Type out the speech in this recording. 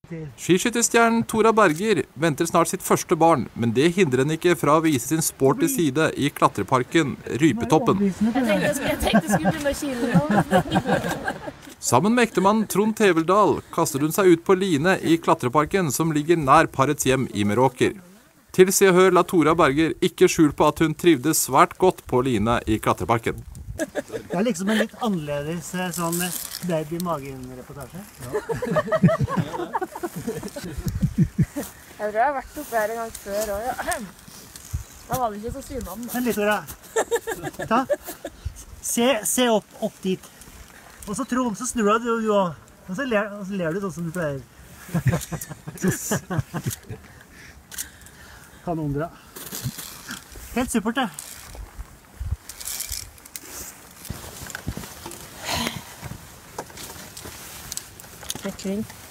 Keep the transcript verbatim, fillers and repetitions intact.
Skiskytterstjernen Tora Berger venter snart sitt første barn, men det hindrer henne ikke fra å vise sin sporty side i klatreparken Rypetoppen. Jeg tenkte jeg tenkte skulle begynne å kile nå. Sammen med ektemannen Trond Teveldal kastet hun seg ut på line i klatreparken som ligger nær parets hjem i Meråker. Til Se og Hør la Tora Berger ikke skjul på at hun trivdes svært godt på line i klatreparken. Det er liksom en litt annerledes sånn baby-magen-reportasje. Ja. Jeg tror jeg har vært oppe her en gang før også. Da var det ikke så synd om det. Men litt, Tora. Ta. Se, se opp, opp dit. Og så Trond, så snur du du også. Og så ler, og så ler du sånn som du pleier. Kanonbra. Helt supert, det. Kring.